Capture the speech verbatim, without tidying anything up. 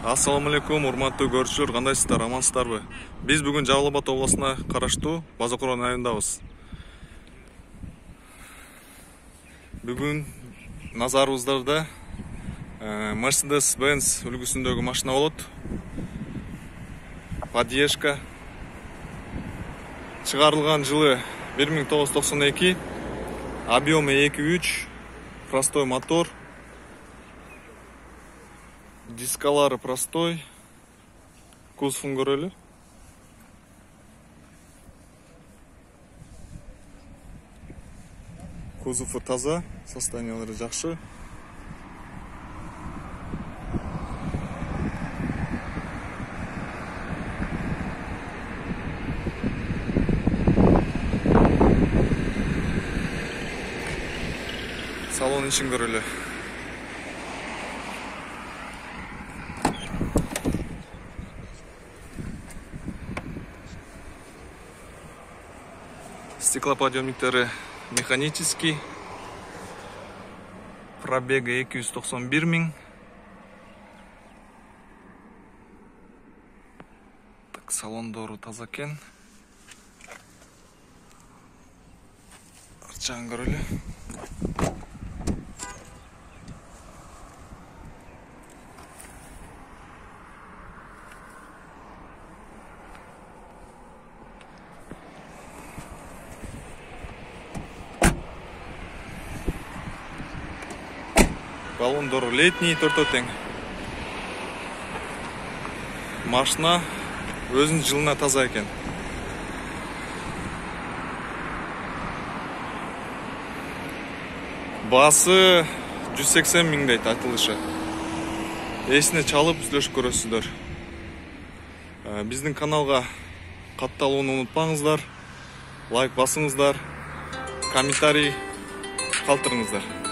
Ассаламу алейкум, урматтуу көрүүчүлөр, кандайсыздар, амансыздарбы? Биз бүгүн Жалал Абад областына караштуу Базакорон айылындабыз. Бүгүн назарыбыздарда Mercedes-Benz үлгүсүндөгү машина болот. Поддержка. Чыгарылган жылы бир миң тогуз жүз токсон эки, объемы эки үч, простой мотор. Дискалары простой. Кузовун көрөлү. Кузову таза, состояниялары жакшы. Салон ишин көрөлү. Стеклоподъемниктері механический. Пробега эки жүз токсон бир миң. Так, салондору таза экен. Арчагын көрөлү. Баллондору летний, төртөө тең. Машина өзүнүн жылына таза экен. Баасы жүз сексен миң дейт айтылышы. Эсине чалып сүйлөшүп көрөсүздөр. Биздин каналга катталууну унутпаңыздар. Лайк басыңыздар. Комментарий калтырыңыздар.